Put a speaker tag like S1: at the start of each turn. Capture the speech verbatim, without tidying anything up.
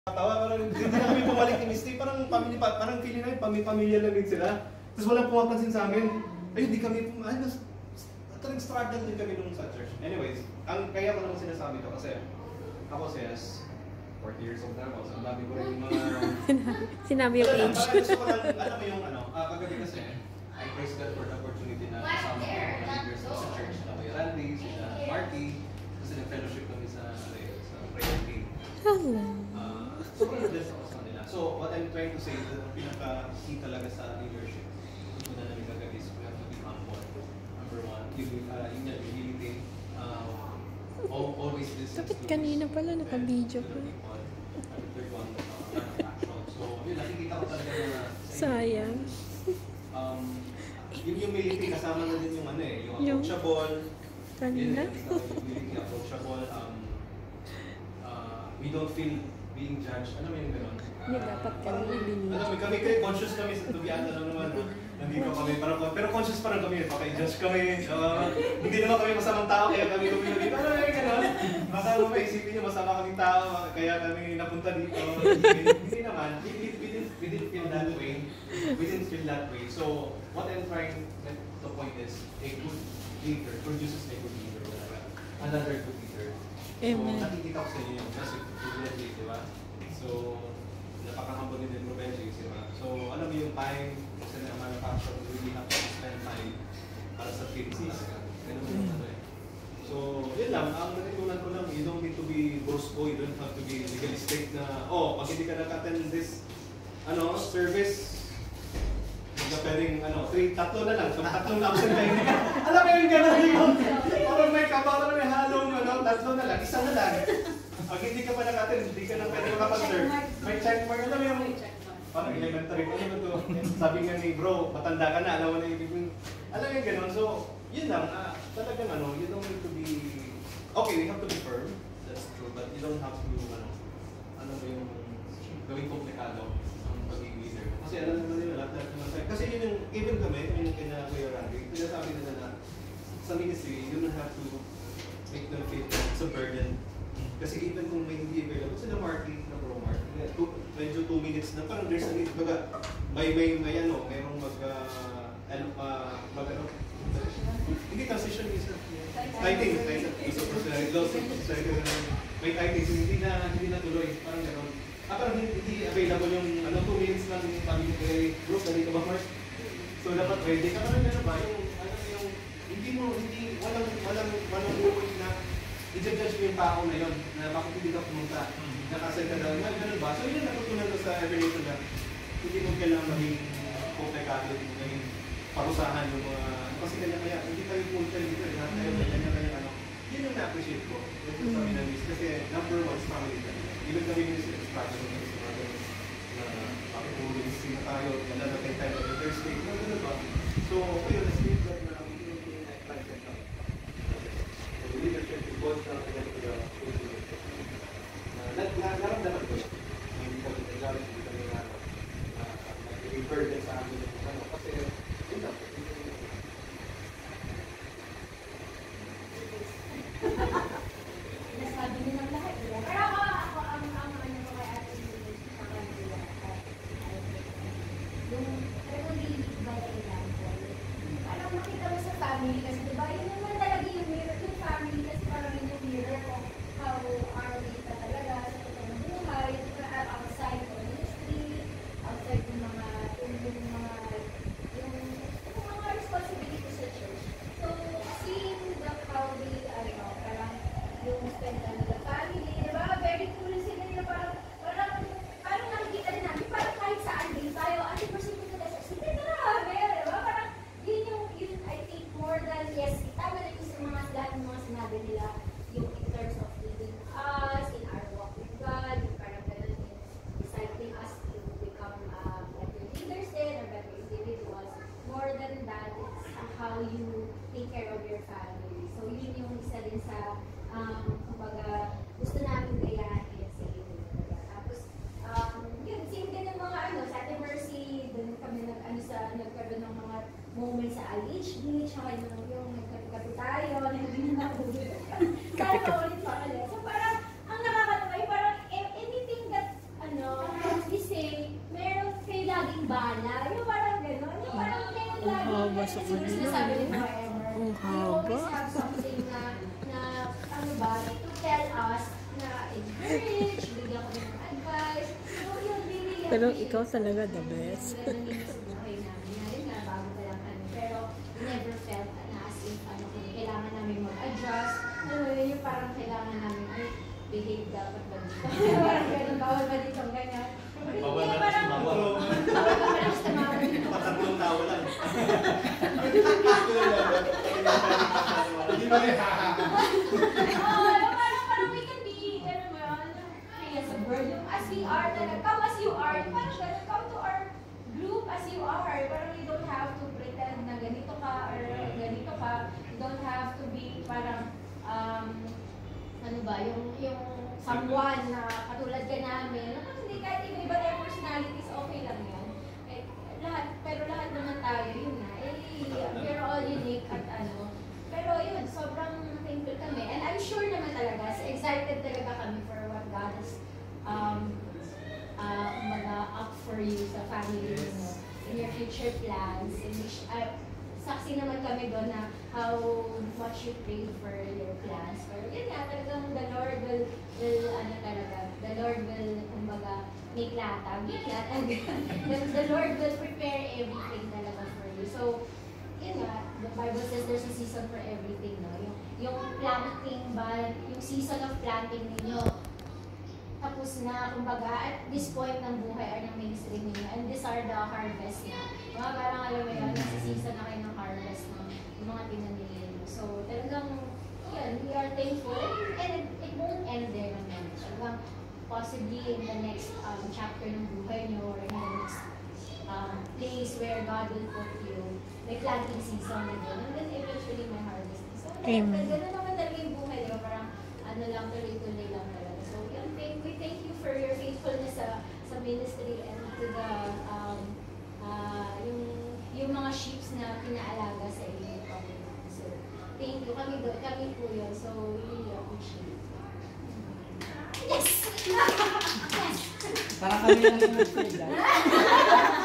S1: Tawa, parang hindi na kami pumalik ni Misty, parang pamilya, parang feeling namin, pamilya lang din sila. Tapos walang pumapansin sa amin. Ayun, di kami, ano, talagang struggle din kami nung sa church. Anyways, ang kaya ko naman sinasabi to kasi ako says, forty years old na ako, so ang dami ko rin yung mga...
S2: Sinabi yung age.
S1: Parang gusto ko lang, alam mo yung ano, uh, kagabi kasi, I praise God for the opportunity na kasama ko mga leaders sa church. Na kay Randy, si Marty, kasi nag-fellowship kami sa, sa prayer team.
S2: Hello.
S1: Sobrang na-bless ako sa kanila. So, what I'm trying to say is that ang pinaka-key talaga sa leadership, ito na namin kagabi, is we have to be humble. Number one, yung uh, yung humility, uh, always listen to
S2: Bakit kanina pala naka-video ko?
S1: Third one, uh, action. So, yun, nakikita ko talaga na
S2: sayang.
S1: Um, yung humility, kasama na din yung ano eh, yung
S2: Yung
S1: approachable.
S2: kanina?
S1: Yung humility, approachable. Um, uh, we don't feel being judged, ano mo yung gano'n?
S2: Hindi dapat kami ibinigay.
S1: Alam mo, kami kayo, conscious kami sa tubian, ano naman, no? Nandito kami, parang, pero conscious pa rin kami, paka-judge kami, uh, hindi naman kami masamang tao, kaya kami lumino dito, ano yung gano'n? Baka mo maisipin nyo, masama kaming tao, kaya kami napunta dito, hindi, hindi naman, we, we, we, didn't, we didn't feel that way, we didn't feel that way, so, what I'm trying to point is, a good leader produces a good leader, another good leader. So,
S2: Amen.
S1: nakikita ko sa inyo yung kasi Benji, di ba? So, napaka-humble din mo Benji, di ba? So, alam mo yung time, kasi na manufacture, really have to spend time para sa kids talaga. Ganun mo yung ano eh. So, yun lang, ang natutunan ko lang, you don't need to be brusco, you don't have to be legalistic na, oh, pag hindi ka nag-attend this, ano, service, hindi ka pwedeng, ano, three, tatlo na lang, so tatlong absent kayo. Alam mo yung gano'n yung, parang may kapag may halong, ano, tatlo na lang, isa na lang. Pag hindi ka pa nag-attend, hindi ka na pwede makapag-serve. May check mark, alam mo yung, parang elementary, ano ba ito? Sabi nga ni bro, matanda ka na, alam mo na yung ibig. Alam mo yung gano'n, so, yun lang, ah, talagang ano, you don't need to be, okay, we have to be firm, that's true, but you don't have to, ano, ano ba yung, gawing komplikado ang pagiging leader. Kasi alam naman nila, lahat naman, kasi yun yung, even kami, yun yung kina Kuya Randy, sinasabi nila na, sa ministry, you don't have to make them feel it's a burden. Kasi even kung may hindi available, sila Marky, na bro Mark, medyo two minutes na, parang there's a need, baga, may, may, may ano, mayroong mag, uh, ano, uh, mag, ano, hindi transition is lighting, gusto ko sa loss of society, may lighting, hindi na, hindi na tuloy, parang gano'n. Ah, parang hindi, hindi available yung, ano, two minutes lang yung pamilya kay bro, dali ka ba Mark? So dapat ready ka, parang gano'n ba, yung, ano, yung, hindi mo, hindi, walang, walang, walang buhay na, i-judge mo yung tao na yun, na bakit hindi ka pumunta, nakasal ka daw, may ganun ba? So yun ang natutunan ko sa evolution na hindi mo kailangan maging komplikado, hindi mo maging parusahan yung mga, kasi kanya-kaya, hindi tayo punta dito, eh, tayo kanya-kanya ano, yun yung na-appreciate ko, yung mm. sa Minamist, kasi number one is family ka. Even kami ministry, struggle ko sa mga ganun, na bakit puro ministry na tayo, nalalagay tayo on the Thursday, no, ganun ba? So, yun, na-speak that na kami yung pinag-content ako. So, leadership is both na pinag-pinag naramdaman ko yun. Hindi kami nag-galit, hindi kami na nag-refer din sa amin yung ano. Kasi, yun lang.
S3: Nasabi niyo ng lahat. Pero ako, ako, ang ano ko kay Ate Lily, sa kanila, yung, pero lead by example. Parang makita mo sa family kasi, diba, yun naman talaga yung mirror, yung family kasi parang yung mirror kung how are we ka talaga sa totoong buhay, outside the ministry, outside yung mga, yung, yung mga, yung, yung mga responsibility sa church. So, seeing the how we, ano, parang yung spend time with the family, diba? Very cool sila nila, parang, parang, parang nakikita din namin, parang kahit saan din tayo, ati person ko na sa sige na grabe, diba? Parang, yun yung, yun, I think, more than, yes, tama na yung sa mga, lahat ng mga sinabi nila, yung in terms of leading us, in our walk with God, yung parang ganun, in discipling us to become uh, better leaders din, or better individuals. More than that, it's uh, how you take care of your family. So, yun yung isa din sa, um, kumbaga, gusto namin gayahin sa inyo. Tapos, um, yun, same din ng mga, ano, sa Ate Mercy, dun kami nag, ano, sa, nagkaroon ng mga moments sa I H B, tsaka yung, yung nagkapi-kapi tayo, na hindi na nakabuli. Sana ulit pa ulit. So, parang, ang nakakatawa, parang anything that
S2: Nabasa ko
S3: Siguro
S2: din
S3: sinasabi
S2: yun.
S3: ni forever.
S2: Ang
S3: You
S2: haba.
S3: always have something na, na, ano ba, to tell us na encourage, bigyan ko ng advice. So, yun, really
S2: Pero
S3: appreciate
S2: ikaw
S3: it.
S2: talaga the best.
S3: Yung ganun din sa buhay namin. Ngayon nga, bago pa lang kami. Pero, never felt na as if, ano, kung kailangan namin mag-adjust. Ano yun, yung parang kailangan namin, ay, behave dapat ba dito? Parang ganun, bawal ba dito, ganyan.
S1: Bawal
S3: Hindi,
S1: na
S3: parang,
S1: si Mama.
S3: bawal ka parang sa mga
S1: Patatlong tao lang. Hindi ba rin
S3: Oh, parang parang we can be, ano ba, free as a bird. Yung as we are talaga, come as you are. Yung parang ganun, come to our group as you are. Parang you don't have to pretend na ganito ka or ganito ka. You don't have to be parang, um, ano ba, yung, yung someone na katulad ka namin. Naman hindi kahit iba-iba tayo personalities, okay lang yan. Eh, lahat, pero lahat naman tayo, yun na. Eh, we're all unique at ano. Pero yun, sobrang thankful kami. And I'm sure naman talaga, so excited talaga kami for what God has um, uh, umaga up for you sa family mo, in your future plans. In which, uh, saksi naman kami doon na how much you prayed for your plans. Pero yun nga, talagang the Lord will, will ano talaga, the Lord will, kumbaga, make latag. Yun nga, the, the Lord will prepare everything talaga for you. So, yun nga, the Bible says there's a season for everything, no? Yung, yung planting ba, yung season of planting ninyo, tapos na, kumbaga, at this point ng buhay or ng ministry ninyo, and these are the harvest na. Mga parang alam mo yun, nasa season na kayo ng harvest ng yung mga tinanim ninyo. So, talagang, yun, we are thankful, and, and it, it won't end there naman. Talagang, possibly in the next um, chapter ng buhay nyo, or in the next um, place where God will put you, may planting season na yun, and then eventually may harvest. So,
S2: Amen.
S3: gano'n naman talaga yung buhay, diba? Parang, ano lang, tuloy-tuloy lang talaga. So, yun, thank, we thank you for your faithfulness sa, sa ministry and to the, um, uh, yung, yung mga sheep na pinaalaga sa inyo. So, thank you. Kami, do, kami po yun. So, we really appreciate it. Yes! Yes!
S4: Para kami lang yung nag-feel, ah.